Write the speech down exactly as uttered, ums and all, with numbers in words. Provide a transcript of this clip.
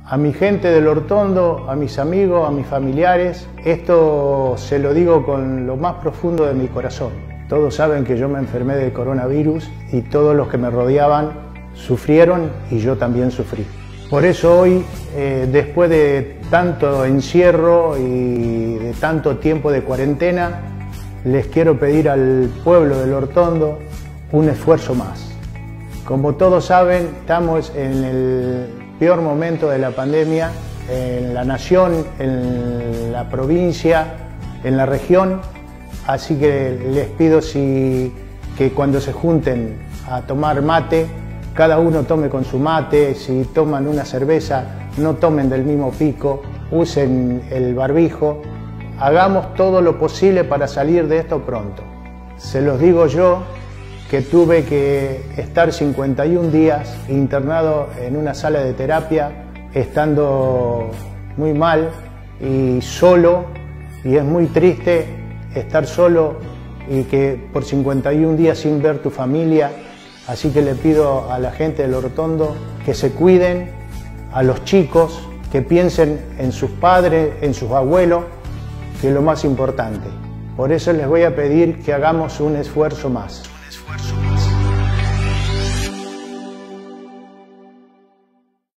A mi gente del Hortondo, a mis amigos, a mis familiares, esto se lo digo con lo más profundo de mi corazón. Todos saben que yo me enfermé de coronavirus y todos los que me rodeaban sufrieron y yo también sufrí. Por eso hoy, eh, después de tanto encierro y de tanto tiempo de cuarentena, les quiero pedir al pueblo del Hortondo un esfuerzo más. Como todos saben, estamos en el peor momento de la pandemia, en la nación, en la provincia, en la región, así que les pido si, que cuando se junten a tomar mate, cada uno tome con su mate, si toman una cerveza, no tomen del mismo pico, usen el barbijo, hagamos todo lo posible para salir de esto pronto. Se los digo yo, que tuve que estar cincuenta y un días internado en una sala de terapia, estando muy mal y solo, y es muy triste estar solo y que por cincuenta y un días sin ver tu familia. Así que le pido a la gente del Hortondo que se cuiden, a los chicos, que piensen en sus padres, en sus abuelos, que es lo más importante. Por eso les voy a pedir que hagamos un esfuerzo más. Un esfuerzo.